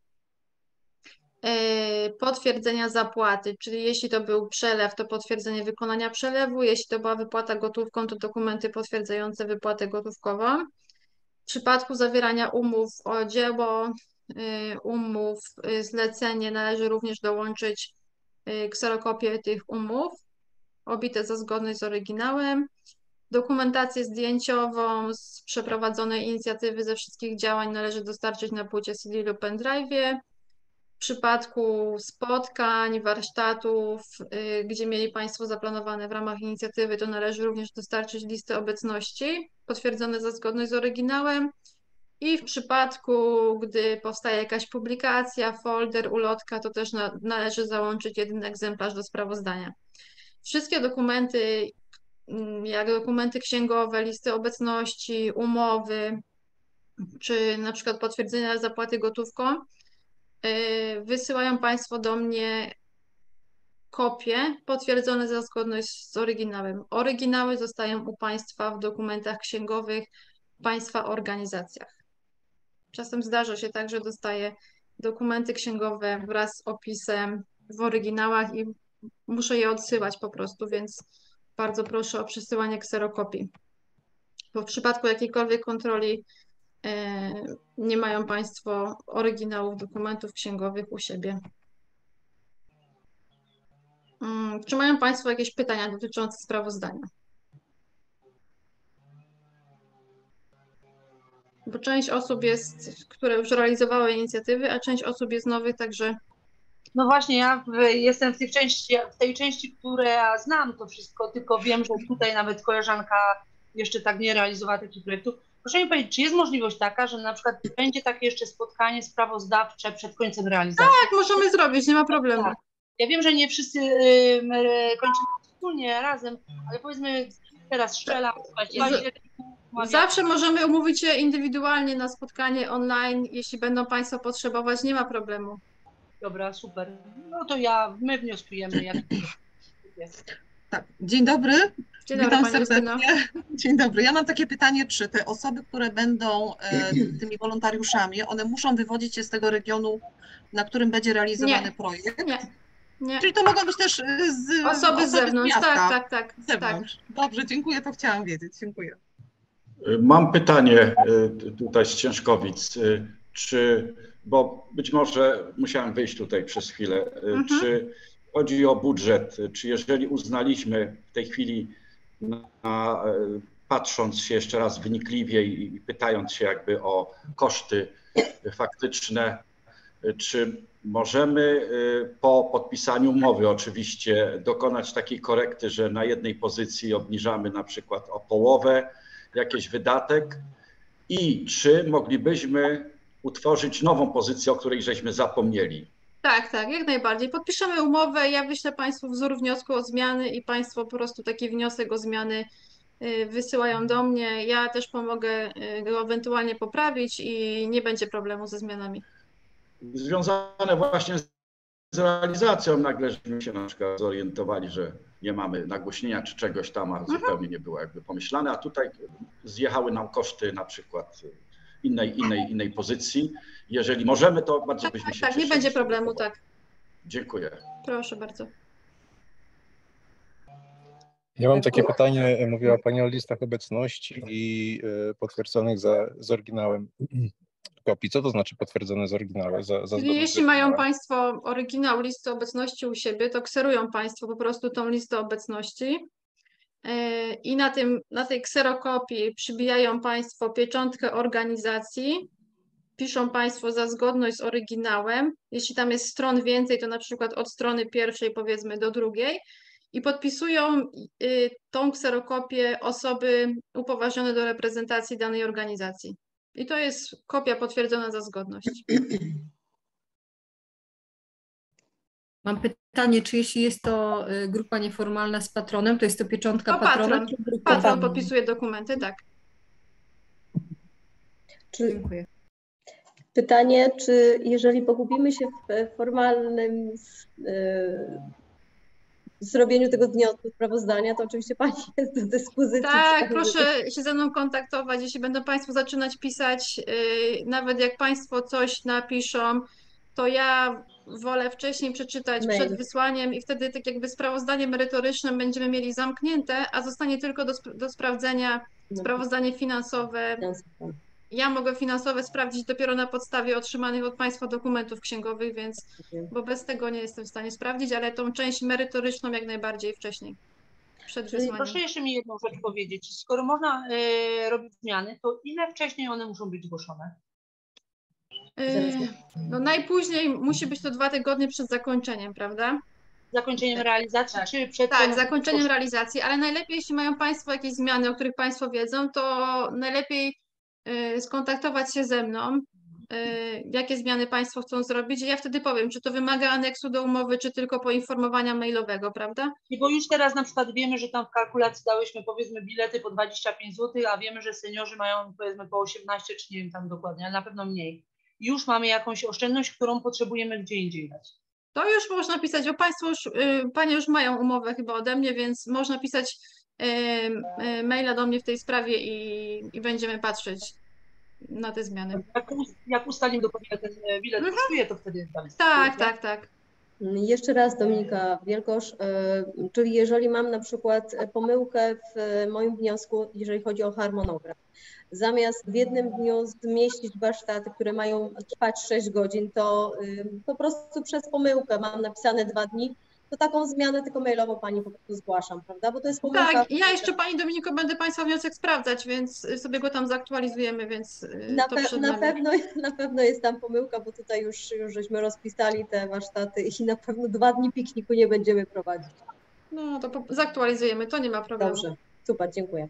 Potwierdzenia zapłaty, czyli jeśli to był przelew, to potwierdzenie wykonania przelewu, jeśli to była wypłata gotówką, to dokumenty potwierdzające wypłatę gotówkową. W przypadku zawierania umów o dzieło, umów, zlecenie należy również dołączyć kserokopię tych umów, obite za zgodność z oryginałem, dokumentację zdjęciową z przeprowadzonej inicjatywy ze wszystkich działań należy dostarczyć na płycie CD lub pendrive'ie. W przypadku spotkań, warsztatów, gdzie mieli Państwo zaplanowane w ramach inicjatywy, to należy również dostarczyć listy obecności potwierdzone za zgodność z oryginałem. I w przypadku, gdy powstaje jakaś publikacja, folder, ulotka, to też należy załączyć jeden egzemplarz do sprawozdania. Wszystkie dokumenty, jak dokumenty księgowe, listy obecności, umowy, czy na przykład potwierdzenia zapłaty gotówką, wysyłają Państwo do mnie kopie potwierdzone za zgodność z oryginałem. Oryginały zostają u Państwa w dokumentach księgowych w Państwa organizacjach. Czasem zdarza się tak, że dostaję dokumenty księgowe wraz z opisem w oryginałach i muszę je odsyłać po prostu, więc bardzo proszę o przesyłanie kserokopii. Bo w przypadku jakiejkolwiek kontroli nie mają Państwo oryginałów dokumentów księgowych u siebie. Czy mają Państwo jakieś pytania dotyczące sprawozdania? Bo część osób jest, które już realizowały inicjatywy, a część osób jest nowych, także... No właśnie, ja jestem w tej części, która znam to wszystko, tylko wiem, że tutaj nawet koleżanka jeszcze tak nie realizowała takich projektów. Proszę mi powiedzieć, czy jest możliwość taka, że na przykład będzie takie jeszcze spotkanie sprawozdawcze przed końcem realizacji? Tak, możemy zrobić, nie ma problemu. Tak. Ja wiem, że nie wszyscy kończymy wspólnie razem, ale powiedzmy teraz strzelam. Zawsze możemy umówić się indywidualnie na spotkanie online, jeśli będą Państwo potrzebować, nie ma problemu. Dobra, super. No to my wnioskujemy. Jak jest. Tak. Dzień dobry. Dzień dobry, Witam Pani Justyno. serdecznie. Dzień dobry. Ja mam takie pytanie, czy te osoby, które będą tymi wolontariuszami, one muszą wywodzić się z tego regionu, na którym będzie realizowany projekt? Nie. Czyli to mogą być też osoby z zewnątrz, tak. Z zewnątrz. Dobrze, dziękuję, to chciałam wiedzieć. Dziękuję. Mam pytanie tutaj z Ciężkowic, bo być może musiałem wyjść tutaj przez chwilę, czy chodzi o budżet, czy jeżeli uznaliśmy w tej chwili, patrząc się jeszcze raz wnikliwie i pytając się jakby o koszty faktyczne, czy możemy po podpisaniu umowy oczywiście dokonać takiej korekty, że na jednej pozycji obniżamy na przykład o połowę jakiś wydatek i czy moglibyśmy utworzyć nową pozycję, o której żeśmy zapomnieli? Tak, jak najbardziej. Podpiszemy umowę, ja wyślę Państwu wzór wniosku o zmiany i Państwo po prostu taki wniosek o zmiany wysyłają do mnie. Ja też pomogę go ewentualnie poprawić i nie będzie problemu ze zmianami. Związane właśnie z realizacją nagleśmy się na przykład zorientowali, że nie mamy nagłośnienia czy czegoś tam, a zupełnie nie było jakby pomyślane, a tutaj zjechały nam koszty na przykład innej pozycji. Jeżeli możemy, to bardzo byśmy się cieszyli. Tak, nie będzie problemu, tak. Dziękuję. Proszę bardzo. Ja mam takie pytanie, mówiła Pani o listach obecności i potwierdzonych z oryginałem kopii. Co to znaczy potwierdzone z oryginałem? Czyli jeśli mają Państwo oryginał listy obecności u siebie, to kserują Państwo po prostu tą listę obecności i na tej kserokopii przybijają Państwo pieczątkę organizacji, piszą Państwo za zgodność z oryginałem. Jeśli tam jest stron więcej, to na przykład od strony pierwszej powiedzmy do drugiej i podpisują tą kserokopię osoby upoważnione do reprezentacji danej organizacji. I to jest kopia potwierdzona za zgodność. Mam pytanie, czy jeśli jest to grupa nieformalna z patronem, to jest to pieczątka To patrona? patron. Czy grupa? Patron podpisuje dokumenty, tak. Dziękuję. Pytanie, czy jeżeli pogubimy się w formalnym zrobieniu tego wniosku sprawozdania, to oczywiście Pani jest do dyspozycji. Tak, proszę się ze mną kontaktować, jeśli będą Państwo zaczynać pisać, nawet jak Państwo coś napiszą, to ja wolę wcześniej przeczytać Mail. przed wysłaniem i wtedy tak jakby sprawozdanie merytoryczne będziemy mieli zamknięte, a zostanie tylko do sprawdzenia sprawozdanie finansowe. Ja mogę finansowe sprawdzić dopiero na podstawie otrzymanych od Państwa dokumentów księgowych, więc bo bez tego nie jestem w stanie sprawdzić, ale tą część merytoryczną jak najbardziej wcześniej. Przed wysłaniem. Proszę jeszcze mi jedną rzecz powiedzieć. Skoro można robić zmiany, to ile wcześniej one muszą być zgłoszone? No najpóźniej musi być to 2 tygodnie przed zakończeniem, prawda? Zakończeniem realizacji, czy przed... Tak, zakończeniem realizacji, ale najlepiej, jeśli mają Państwo jakieś zmiany, o których Państwo wiedzą, to najlepiej skontaktować się ze mną, jakie zmiany Państwo chcą zrobić i ja wtedy powiem, czy to wymaga aneksu do umowy, czy tylko poinformowania mailowego, prawda? I bo już teraz na przykład wiemy, że tam w kalkulacji dałyśmy powiedzmy bilety po 25 zł, a wiemy, że seniorzy mają powiedzmy po 18 czy nie wiem tam dokładnie, ale na pewno mniej. I już mamy jakąś oszczędność, którą potrzebujemy gdzie indziej dać. To już można pisać, bo Państwo już, Panie już mają umowę chyba ode mnie, więc można pisać maila do mnie w tej sprawie i będziemy patrzeć na te zmiany. Jak ustalimy dokładnie ten bilet kosztuje, to wtedy damy. Tak. Jeszcze raz Dominika Wielkosz, czyli jeżeli mam na przykład pomyłkę w moim wniosku, jeżeli chodzi o harmonogram, zamiast w jednym dniu zmieścić warsztaty, które mają trwać 6 godzin, to po prostu przez pomyłkę mam napisane 2 dni, to taką zmianę tylko mailowo Pani po prostu zgłaszam, prawda? Bo to jest pomyłka. Tak, ja jeszcze Pani Dominiko będę Państwa wniosek sprawdzać, więc sobie go tam zaktualizujemy, więc na pewno jest tam pomyłka, bo tutaj już żeśmy rozpisali te warsztaty i na pewno 2 dni pikniku nie będziemy prowadzić. No to zaktualizujemy, to nie ma problemu. Dobrze, super, dziękuję.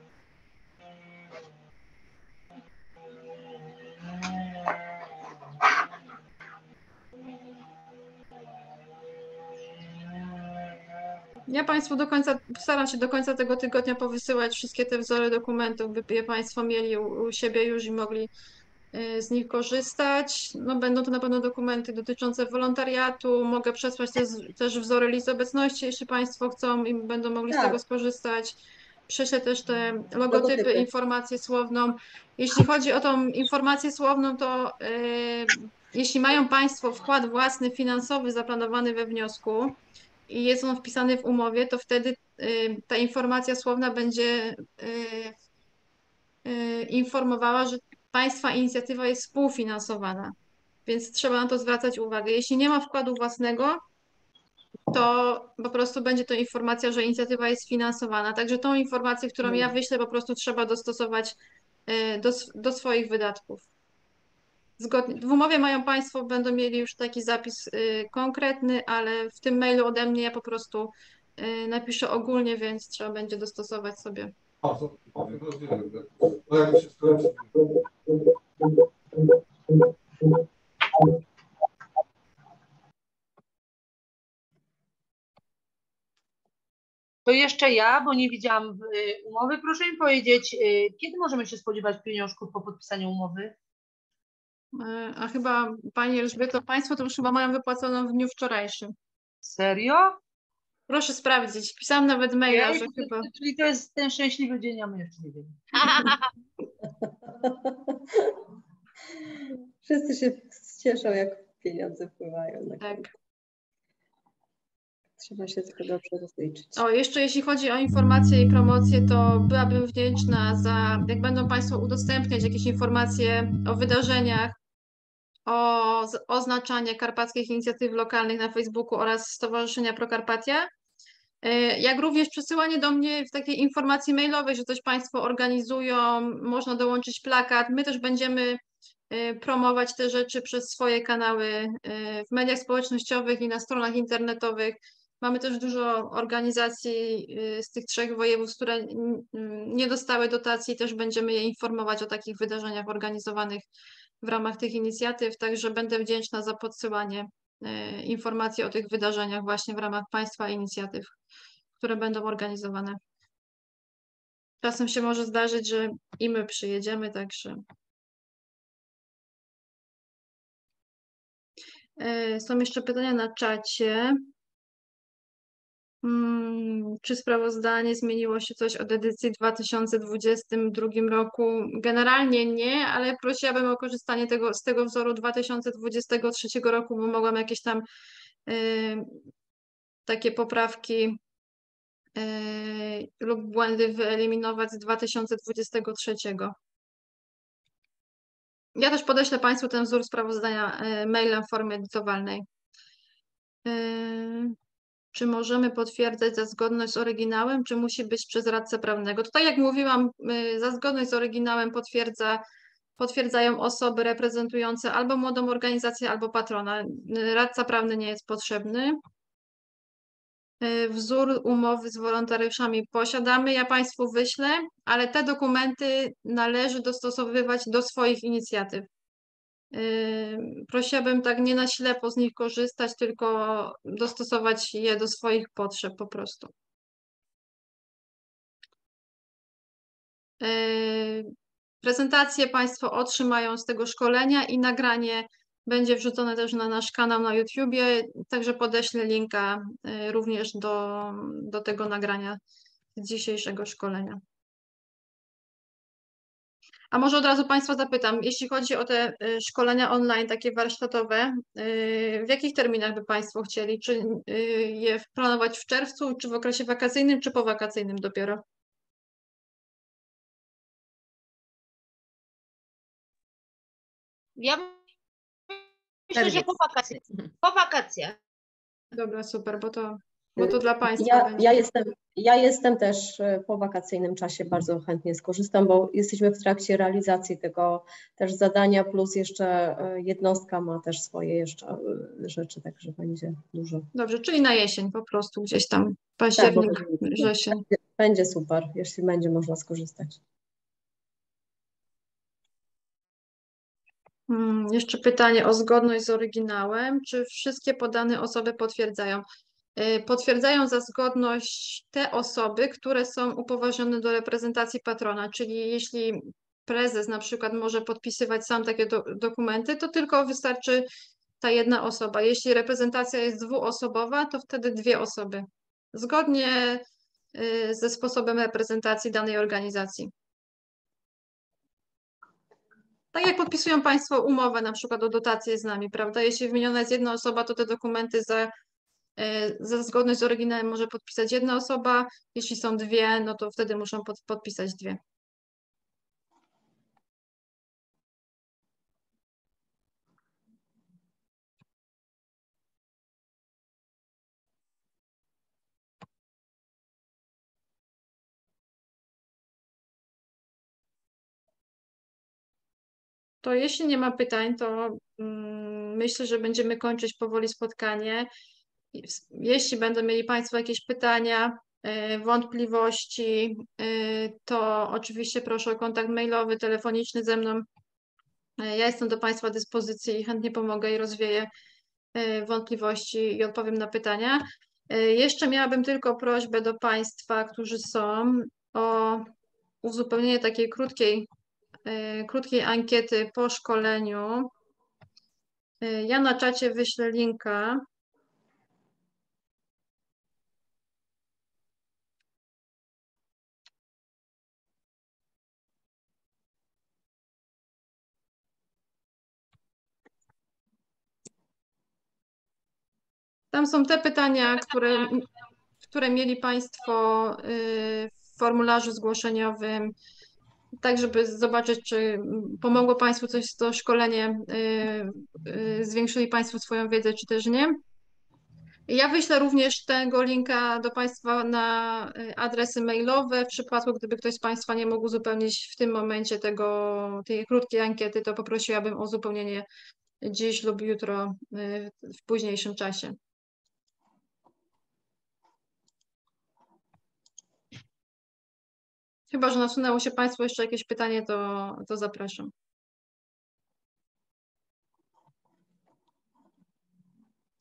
Ja Państwu staram się do końca tego tygodnia powysyłać wszystkie te wzory dokumentów, by je Państwo mieli u siebie już i mogli z nich korzystać. No, będą to na pewno dokumenty dotyczące wolontariatu. Mogę przesłać też wzory list obecności, jeśli Państwo chcą i będą mogli z tego skorzystać. Prześlę też te logotypy, informację słowną. Jeśli chodzi o tą informację słowną, to jeśli mają Państwo wkład własny finansowy zaplanowany we wniosku i jest on wpisany w umowie, to wtedy ta informacja słowna będzie informowała, że Państwa inicjatywa jest współfinansowana, więc trzeba na to zwracać uwagę. Jeśli nie ma wkładu własnego, to po prostu będzie to informacja, że inicjatywa jest finansowana. Także tą informację, którą ja wyślę, po prostu trzeba dostosować do swoich wydatków. Zgodnie. W umowie mają Państwo, będą mieli już taki zapis konkretny, ale w tym mailu ode mnie ja po prostu napiszę ogólnie, więc trzeba będzie dostosować sobie. To jeszcze ja, bo nie widziałam umowy. Proszę mi powiedzieć, kiedy możemy się spodziewać pieniążków po podpisaniu umowy? A chyba Pani Elżbieto, Państwo to już chyba mają wypłaconą w dniu wczorajszym. Serio? Proszę sprawdzić. Pisałam nawet maila, że chyba... Czyli to jest ten szczęśliwy dzień, a my jeszcze nie wiemy. Wszyscy się cieszą, jak pieniądze wpływają. Tak. Trzeba się tylko dobrze rozliczyć. O, jeszcze jeśli chodzi o informacje i promocje, to byłabym wdzięczna jak będą Państwo udostępniać jakieś informacje o wydarzeniach, o oznaczanie karpackich inicjatyw lokalnych na Facebooku oraz Stowarzyszenia Prokarpatia, jak również przesyłanie do mnie w takiej informacji mailowej, że coś Państwo organizują, można dołączyć plakat. My też będziemy promować te rzeczy przez swoje kanały w mediach społecznościowych i na stronach internetowych. Mamy też dużo organizacji z tych 3 województw, które nie dostały dotacji, też będziemy je informować o takich wydarzeniach organizowanych w ramach tych inicjatyw, także będę wdzięczna za podsyłanie informacje o tych wydarzeniach właśnie w ramach Państwa inicjatyw, które będą organizowane. Czasem się może zdarzyć, że i my przyjedziemy, także. Są jeszcze pytania na czacie. Czy sprawozdanie zmieniło się coś od edycji w 2022 roku? Generalnie nie, ale prosiłabym o korzystanie z tego wzoru 2023 roku, bo mogłam jakieś tam takie poprawki lub błędy wyeliminować z 2023. Ja też podeślę Państwu ten wzór sprawozdania mailem w formie edytowalnej. Czy możemy potwierdzać za zgodność z oryginałem, czy musi być przez radcę prawnego? To tak jak mówiłam, za zgodność z oryginałem potwierdzają osoby reprezentujące albo młodą organizację, albo patrona. Radca prawny nie jest potrzebny. Wzór umowy z wolontariuszami posiadamy, ja Państwu wyślę, ale te dokumenty należy dostosowywać do swoich inicjatyw. Prosiłabym tak nie na ślepo z nich korzystać, tylko dostosować je do swoich potrzeb po prostu. Prezentacje Państwo otrzymają z tego szkolenia i nagranie będzie wrzucone też na nasz kanał na YouTubie, także podeślę linka również do tego nagrania z dzisiejszego szkolenia. A może od razu Państwa zapytam, jeśli chodzi o te szkolenia online, takie warsztatowe, w jakich terminach by Państwo chcieli? Czy je planować w czerwcu, czy w okresie wakacyjnym, czy powakacyjnym dopiero? Ja myślę, że po wakacjach. Dobra, super, bo to dla Państwa będzie. Ja jestem też po wakacyjnym czasie, bardzo chętnie skorzystam, bo jesteśmy w trakcie realizacji tego też zadania, plus jeszcze jednostka ma też swoje jeszcze rzeczy, także będzie dużo. Dobrze, czyli na jesień po prostu, gdzieś tam październik, wrzesień. Będzie super, jeśli będzie można skorzystać. Jeszcze pytanie o zgodność z oryginałem. Czy wszystkie podane osoby potwierdzają? Potwierdzają za zgodność te osoby, które są upoważnione do reprezentacji patrona, czyli jeśli prezes na przykład może podpisywać sam takie dokumenty, to tylko wystarczy ta jedna osoba. Jeśli reprezentacja jest dwuosobowa, to wtedy 2 osoby. Zgodnie ze sposobem reprezentacji danej organizacji. Tak jak podpisują Państwo umowę na przykład o dotację z nami, prawda? Jeśli wymieniona jest jedna osoba, to te dokumenty za zgodność z oryginałem może podpisać jedna osoba. Jeśli są 2, no to wtedy muszą podpisać 2. To jeśli nie ma pytań, to myślę, że będziemy kończyć powoli spotkanie. Jeśli będą mieli Państwo jakieś pytania, wątpliwości, to oczywiście proszę o kontakt mailowy, telefoniczny ze mną. Ja jestem do Państwa dyspozycji i chętnie pomogę i rozwieję wątpliwości i odpowiem na pytania. Jeszcze miałabym tylko prośbę do Państwa, którzy są, o uzupełnienie takiej krótkiej ankiety po szkoleniu. Ja na czacie wyślę linka. Tam są te pytania, które mieli Państwo w formularzu zgłoszeniowym, tak żeby zobaczyć, czy pomogło Państwu coś to szkolenie, zwiększyli Państwo swoją wiedzę, czy też nie. Ja wyślę również tego linka do Państwa na adresy mailowe. W przypadku, gdyby ktoś z Państwa nie mógł uzupełnić w tym momencie tej krótkiej ankiety, to poprosiłabym o uzupełnienie dziś lub jutro w późniejszym czasie. Chyba że nasunęło się Państwu jeszcze jakieś pytanie, to zapraszam.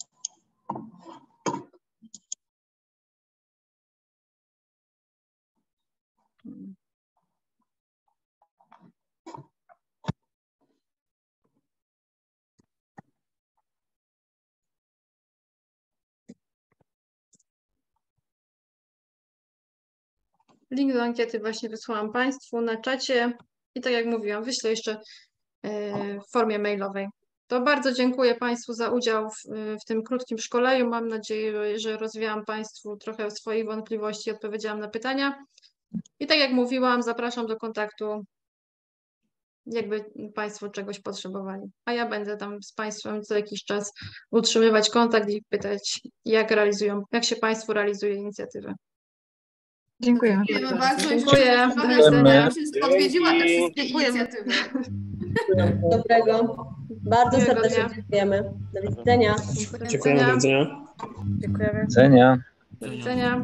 Link do ankiety właśnie wysłałam Państwu na czacie i tak jak mówiłam, wyślę jeszcze w formie mailowej. To bardzo dziękuję Państwu za udział w tym krótkim szkoleniu. Mam nadzieję, że rozwiałam Państwu trochę swoich wątpliwości i odpowiedziałam na pytania. I tak jak mówiłam, zapraszam do kontaktu, jakby Państwo czegoś potrzebowali. A ja będę tam z Państwem co jakiś czas utrzymywać kontakt i pytać, jak się Państwu realizuje inicjatywę. Dziękuję. Dziękujemy bardzo. Dziękuję. Do Do widzenia. odwiedziła te wszystkie inicjatywy. Dobrego. Bardzo serdecznie dziękujemy. Do widzenia. Dziękujemy. Do widzenia. Dziękujemy. Widzenia. Do widzenia.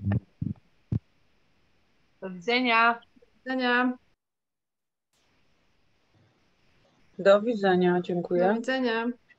Do widzenia. Do widzenia. Do widzenia, dziękuję. Do widzenia.